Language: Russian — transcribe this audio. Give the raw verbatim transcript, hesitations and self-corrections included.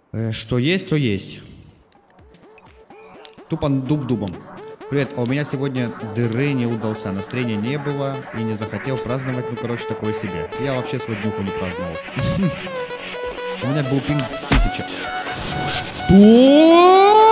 Э, что есть, то есть. Тупо дуб дубом. Привет, а у меня сегодня дыры не удался, настроения не было и не захотел праздновать, ну короче, такое себе. Я вообще свой днюху не праздновал. У меня был пинг в тысяче. Что?